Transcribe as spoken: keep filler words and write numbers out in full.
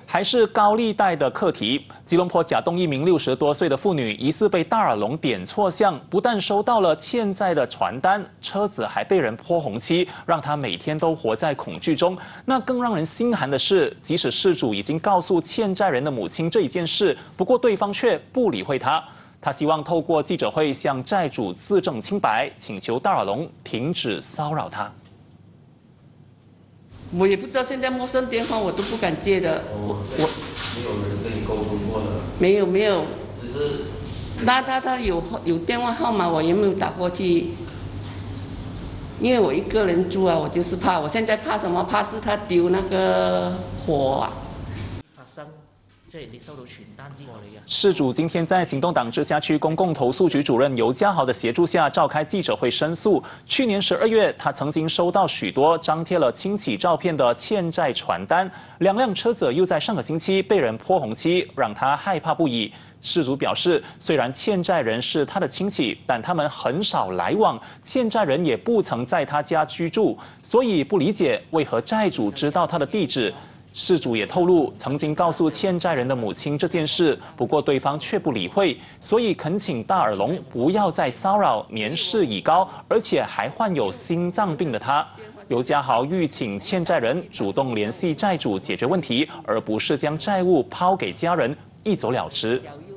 还是高利贷的课题。吉隆坡甲东一名六十多岁的妇女疑似被大耳窿点错项，不但收到了欠债的传单，车子还被人泼红漆，让她每天都活在恐惧中。那更让人心寒的是，即使事主已经告诉欠债人的母亲这一件事，不过对方却不理会她。他希望透过记者会向债主自证清白，请求大耳窿停止骚扰他。 我也不知道，现在陌生电话我都不敢接的。 我我没有人跟你沟通过的。 没有没有， 只是那他他有有电话号码，我也没有打过去。因为我一个人住啊，我就是怕。我现在怕什么？怕是他丢那个火啊。 發生。即係你收到傳單之外，你嘅事主今天在行动党直辖区公共投诉局主任尤家豪的协助下召开记者会申诉。去年十二月，他曾经收到许多张贴了亲戚照片的欠债传单，两辆车子又在上个星期被人泼红漆，让他害怕不已。事主表示，虽然欠债人是他的亲戚，但他们很少来往，欠债人也不曾在他家居住，所以不理解为何债主知道他的地址。事主也透露，曾经告诉欠债人的母亲这件事，不过对方却不理会，所以恳请大耳窿不要再骚扰年事已高而且还患有心脏病的他。尤家豪欲请欠债人主动联系债主解决问题，而不是将债务抛给家人一走了之。